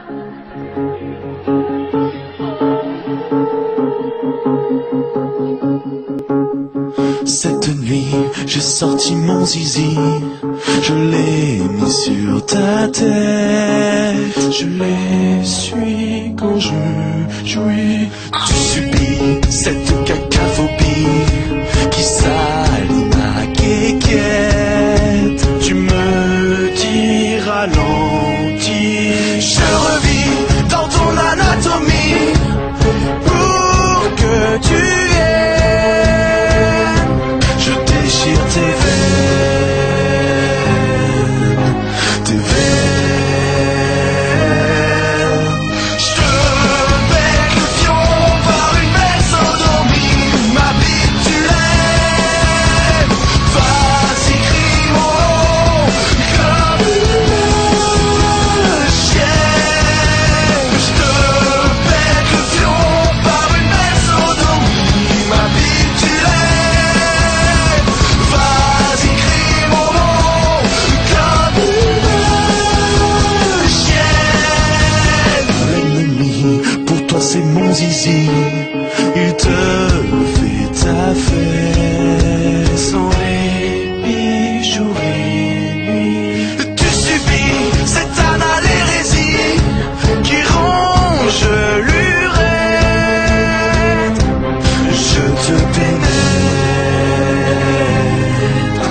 Cette nuit, j'ai sorti mon zizi, je l'ai mis sur ta tête, je l'essuie quand je jouis. Tu subis cette cacaphobie qui salit ma quéquette. Tu me dis ralentis, je revis dans ton anatomie pour que tu tes veines, tes veines. Je te bec le fion par une belle sodomie, ma bite tu lèves. Vas-y crie mon nom comme une chienne. Je te bec le fion par une belle sodomie, ma bite tu lèves. C'est mon zizi, il te fait ta fête sans répit, jour et nuit. Tu subis cette anale hérésie qui ronge l'urètre. Je te pénètre,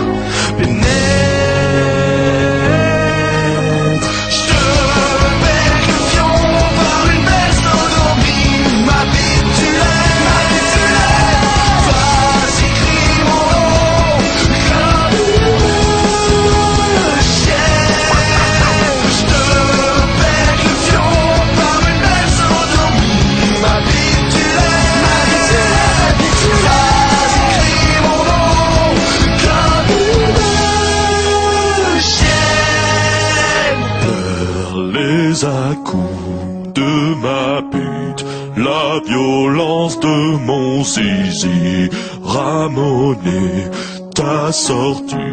pénètre. Je te bec le fion par une belle sodomie. Ma bite tu lèves, vas-y crie mon nom comme une chienne. Je te bec le fion par une belle sodomie. Ma bite tu lèves, vas-y crie mon nom comme une chienne. Vers les à-coups de ma bite, la violence de mon zizi, ramener ta sortie.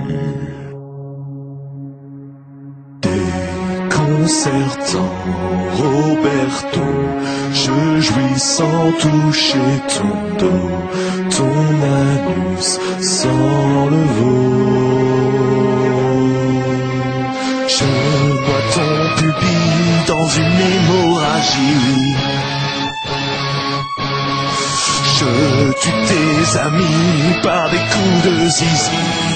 Déconcertant, Roberto, je jouis sans toucher ton dos, ton anus sans le veau. Je noie ton pupille dans une hémorragie. Je tue tes amis par des coups de zizi.